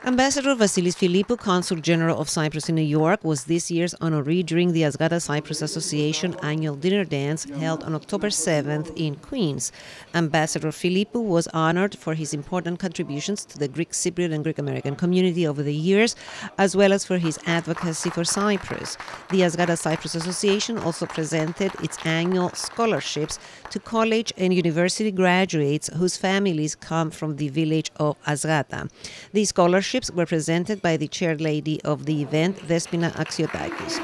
Ambassador Vasilis Philippou, Consul General of Cyprus in New York, was this year's honoree during the Asgata Cyprus Association annual dinner dance held on October 7th in Queens. Ambassador Philippou was honored for his important contributions to the Greek Cypriot and Greek American community over the years, as well as for his advocacy for Cyprus. The Asgata Cyprus Association also presented its annual scholarships to college and university graduates whose families come from the village of Asgata. These scholarships were presented by the chairlady of the event, Despina Axiotakis.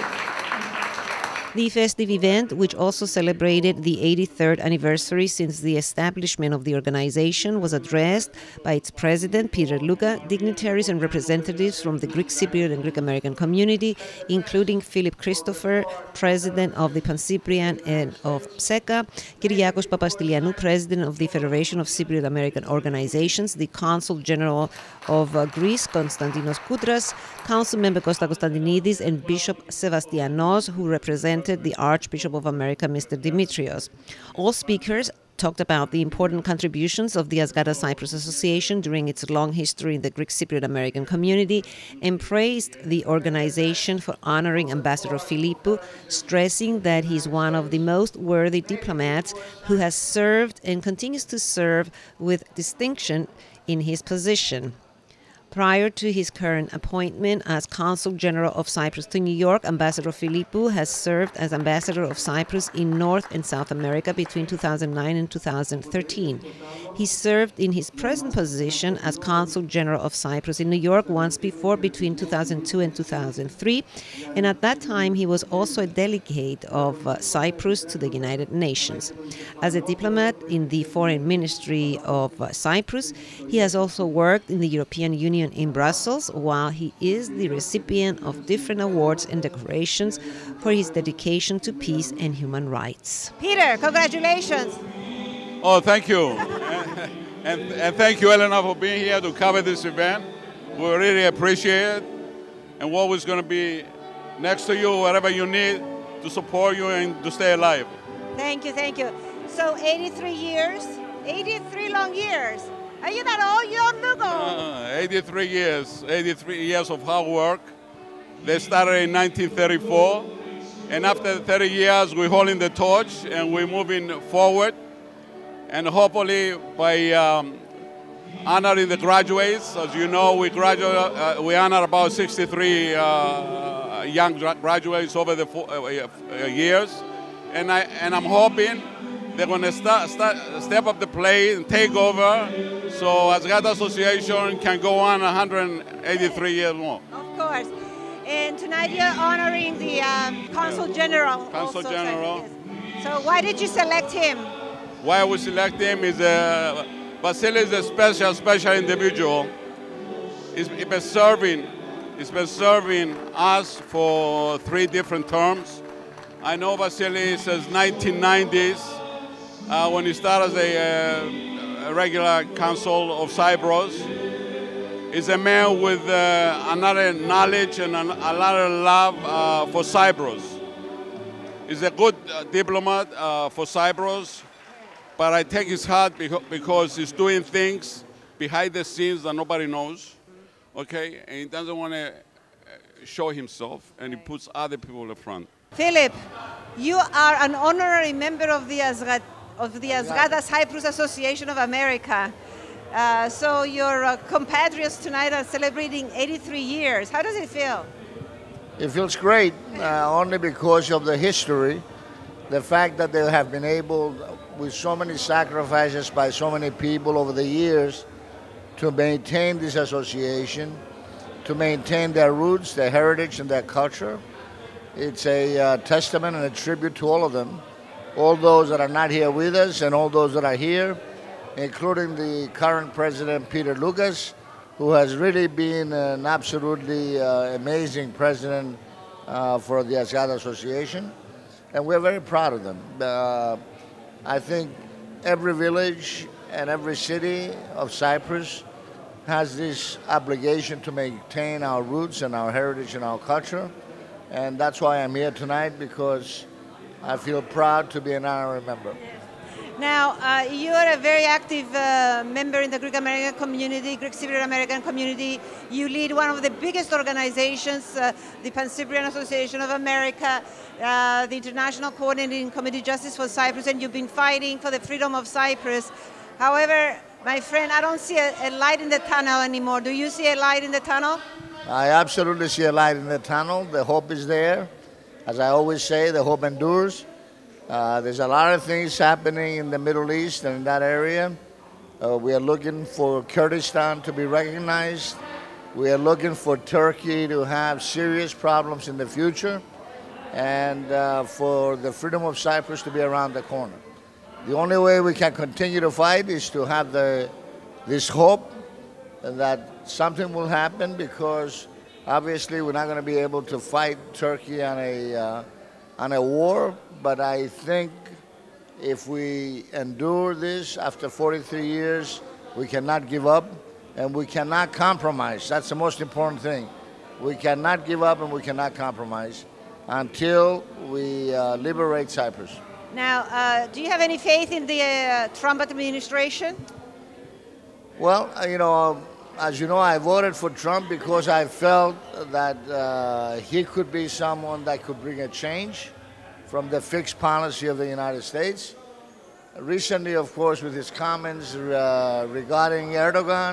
The festive event, which also celebrated the 83rd anniversary since the establishment of the organization, was addressed by its president, Peter Luka, dignitaries and representatives from the Greek Cypriot and Greek American community, including Philip Christopher, president of the Pan-Cyprian and of PSECA, Kyriakos Papastilianou, president of the Federation of Cypriot American Organizations, the Consul General of Greece, Konstantinos Koutras, Council Member Costa Konstantinidis, and Bishop Sebastianos, who represented the Archbishop of America, Mr. Dimitrios. All speakers talked about the important contributions of the Asgata Cyprus Association during its long history in the Greek Cypriot American community and praised the organization for honoring Ambassador Philippou, stressing that he's one of the most worthy diplomats who has served and continues to serve with distinction in his position. Prior to his current appointment as Consul General of Cyprus to New York, Ambassador Philippou has served as Ambassador of Cyprus in North and South America between 2009 and 2013. He served in his present position as Consul General of Cyprus in New York once before between 2002 and 2003, and at that time he was also a delegate of Cyprus to the United Nations. As a diplomat in the Foreign Ministry of Cyprus, he has also worked in the European Union in Brussels, while he is the recipient of different awards and decorations for his dedication to peace and human rights. Peter, congratulations. Oh, thank you. and thank you, Elena, for being here to cover this event. We really appreciate it. And we're always going to be next to you, whatever you need, to support you and to stay alive. Thank you, thank you. So 83 years, 83 long years. Are you that old? You don't look old. 83 years of hard work. They started in 1934, and after 30 years, we're holding the torch and we're moving forward. And hopefully, by honoring the graduates, as you know, we honor about 63 young graduates over the years, and I'm hoping they're going to step up the plate and take over, so Asgata Association can go on 183 years more. Of course. And tonight you're honoring the Consul General. Consul General. Yes. So why did you select him? Why we select him is Vasilis is a special individual. He's been serving us for 3 different terms. I know Vasilis since 1990s. When he started as a regular consul of Cyprus. He's a man with another knowledge and another love for Cyprus. He's a good diplomat for Cyprus, but I take his heart because he's doing things behind the scenes that nobody knows, okay? And he doesn't want to show himself, and he puts other people in the front. Philip, you are an honorary member of the Asgata Cyprus Association of America. So your compatriots tonight are celebrating 83 years. How does it feel? It feels great, only because of the history, the fact that they have been able, with so many sacrifices by so many people over the years, to maintain this association, to maintain their roots, their heritage, and their culture. It's a testament and a tribute to all of them. All those that are not here with us and all those that are here, including the current president, Peter Lucas, who has really been an absolutely amazing president for the Asgata Association. And we're very proud of them. I think every village and every city of Cyprus has this obligation to maintain our roots and our heritage and our culture. And that's why I'm here tonight, because I feel proud to be an honorary member. Now, you are a very active member in the Greek American community, Greek Cypriot American community. You lead one of the biggest organizations, the Pan-Cyprian Association of America, the International Coordinating Committee Justice for Cyprus, and you've been fighting for the freedom of Cyprus. However, my friend, I don't see a light in the tunnel anymore. Do you see a light in the tunnel? I absolutely see a light in the tunnel. The hope is there. As I always say, the hope endures. There's a lot of things happening in the Middle East and in that area. We are looking for Kurdistan to be recognized. We are looking for Turkey to have serious problems in the future, and for the freedom of Cyprus to be around the corner. The only way we can continue to fight is to have this hope that something will happen, because obviously we're not going to be able to fight Turkey on a war. But I think if we endure this after 43 years, we cannot give up and we cannot compromise. That's the most important thing. We cannot give up and we cannot compromise until we liberate Cyprus. Now, do you have any faith in the Trump administration? Well, as you know, I voted for Trump because I felt that he could be someone that could bring a change from the fixed policy of the United States. Recently, of course, with his comments regarding Erdogan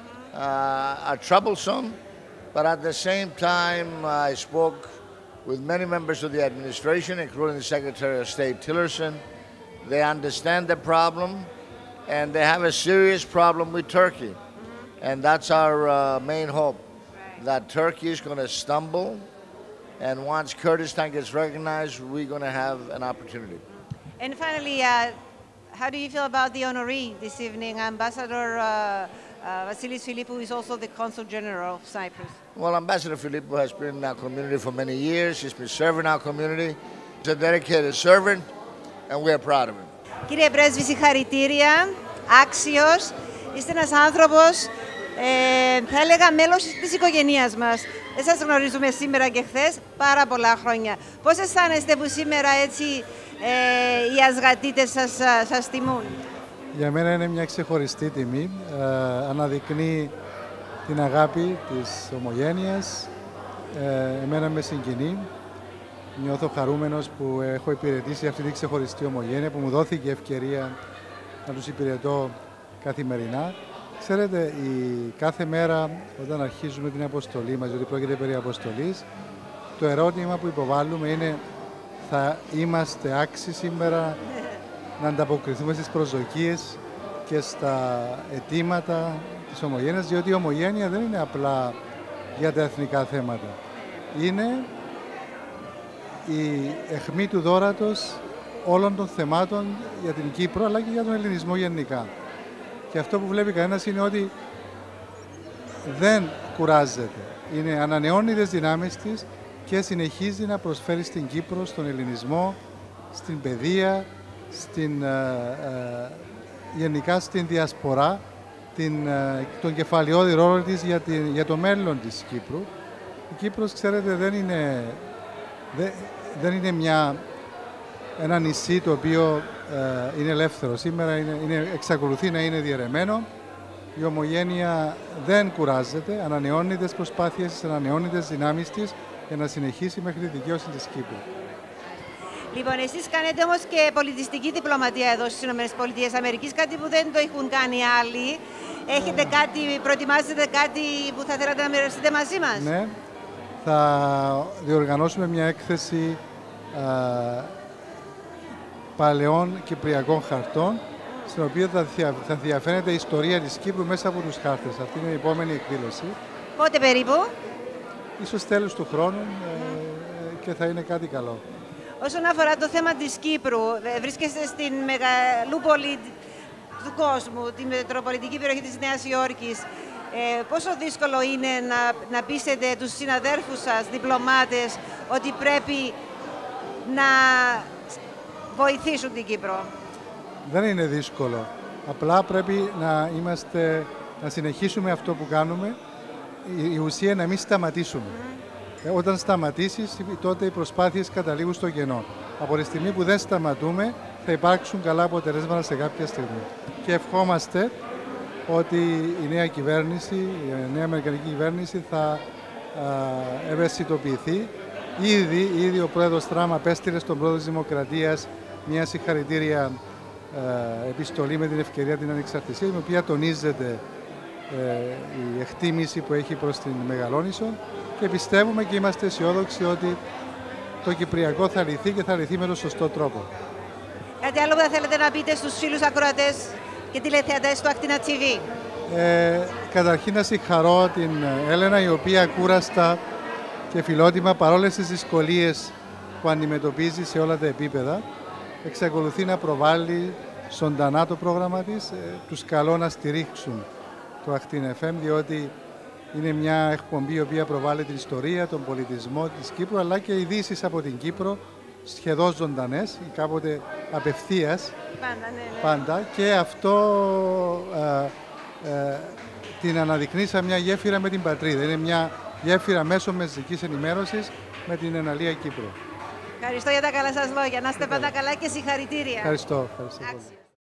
are troublesome, but at the same time, I spoke with many members of the administration, including the Secretary of State Tillerson. They understand the problem, and they have a serious problem with Turkey. And that's our main hope, that Turkey is going to stumble. And once Kurdistan gets recognized, we're going to have an opportunity. And finally, how do you feel about the honoree this evening? Ambassador Vasilis Philippou is also the Consul General of Cyprus. Well, Ambassador Philippou has been in our community for many years. He's been serving our community. He's a dedicated servant, and we are proud of him. Κύριε Πρέσβη, συγχαρητήρια, άξιος. Είστε ένας άνθρωπος, θα έλεγα μέλος της οικογένειας μας. Δεν σας γνωρίζουμε σήμερα και χθες, πάρα πολλά χρόνια. Πώς αισθάνεστε που σήμερα έτσι οι Ασγατίτες σας τιμούν? Για μένα είναι μια ξεχωριστή τιμή. Αναδεικνύει την αγάπη της ομογένειας. Εμένα με συγκινεί. Νιώθω χαρούμενος που έχω υπηρετήσει αυτή τη ξεχωριστή ομογένεια, που μου δόθηκε ευκαιρία να τους υπηρετώ καθημερινά. Ξέρετε, κάθε μέρα όταν αρχίζουμε την αποστολή μας, διότι πρόκειται περί αποστολής, το ερώτημα που υποβάλλουμε είναι: θα είμαστε άξιοι σήμερα να ανταποκριθούμε στις προσδοκίες και στα αιτήματα της ομογένειας, διότι η ομογένεια δεν είναι απλά για τα εθνικά θέματα. Είναι η αιχμή του δώρατος όλων των θεμάτων για την Κύπρο, αλλά και για τον ελληνισμό γενικά. Και αυτό που βλέπει κανένας είναι ότι δεν κουράζεται. Ανανεώνει τις δυνάμεις της και συνεχίζει να προσφέρει στην Κύπρο, στον ελληνισμό, στην παιδεία, γενικά στην διασπορά, τον κεφαλαιόδη ρόλο της για το μέλλον της Κύπρου. Η Κύπρος, ξέρετε, δεν είναι ένα νησί το οποίο είναι ελεύθερο. Σήμερα εξακολουθεί να είναι διαιρεμένο. Η ομογένεια δεν κουράζεται, ανανεώνει τις προσπάθειες της, ανανεώνει τις δυνάμεις της για να συνεχίσει μέχρι τη δικαίωση της Κύπρου. Λοιπόν, εσείς κάνετε όμως και πολιτιστική διπλωματία εδώ στις ΗΠΑ, κάτι που δεν το έχουν κάνει άλλοι. Έχετε προετοιμάζετε κάτι που θα θέλατε να μοιραστείτε μαζί μας? Ναι, θα διοργανώσουμε μια έκθεση παλαιών κυπριακών χαρτών, στην οποία θα διαφαίνεται η ιστορία της Κύπρου μέσα από τους χάρτες. Αυτή είναι η επόμενη εκδήλωση. Πότε περίπου? Ίσως τέλος του χρόνου και θα είναι κάτι καλό. Όσον αφορά το θέμα της Κύπρου, βρίσκεστε στην μεγαλούπολη του κόσμου, τη μετροπολιτική περιοχή της Νέας Υόρκης. Πόσο δύσκολο είναι να πείσετε τους συναδέρφους σας, διπλωμάτες, ότι πρέπει να βοηθήσουν την Κύπρο? Δεν είναι δύσκολο. Απλά πρέπει να συνεχίσουμε αυτό που κάνουμε. Η ουσία είναι να μην σταματήσουμε. Όταν σταματήσεις, τότε οι προσπάθειες καταλήγουν στο κενό. Από τη στιγμή που δεν σταματούμε, θα υπάρξουν καλά αποτελέσματα σε κάποια στιγμή. Και ευχόμαστε ότι η νέα κυβέρνηση, η νέα αμερικανική κυβέρνηση θα ευαισθητοποιηθεί. Ήδη ο πρόεδρος Τραμπ απέστειλε στον πρόεδρο της Δημοκρατίας μια συγχαρητήρια επιστολή με την ευκαιρία την ανεξαρτησία, η οποία τονίζεται η εκτίμηση που έχει προς την Μεγαλόνισσο και πιστεύουμε και είμαστε αισιόδοξοι ότι το Κυπριακό θα λυθεί και θα λυθεί με τον σωστό τρόπο. Κάτι άλλο που θα θέλετε να πείτε στους φίλους ακροατές και τηλεθεατές του AKTINA TV? Καταρχήν να συγχαρώ την Έλενα, η οποία κούραστα και φιλότιμα παρόλες τις δυσκολίες που αντιμετωπίζει σε όλα τα επίπεδα εξακολουθεί να προβάλλει ζωντανά το πρόγραμμα της. Τους καλώ να στηρίξουν το AKTINA FM, διότι είναι μια εκπομπή η οποία προβάλλει την ιστορία, τον πολιτισμό της Κύπρου, αλλά και ειδήσεις από την Κύπρο, σχεδόν ζωντανές ή κάποτε απευθείας. Πάντα. Και αυτό την αναδεικνύει σαν μια γέφυρα με την πατρίδα. Είναι μια γέφυρα μέσω μαζικής ενημέρωσης με την εναλία Κύπρο. Ευχαριστώ για τα καλά σας λόγια. Να είστε πάντα καλά και συγχαρητήρια. Ευχαριστώ πολύ.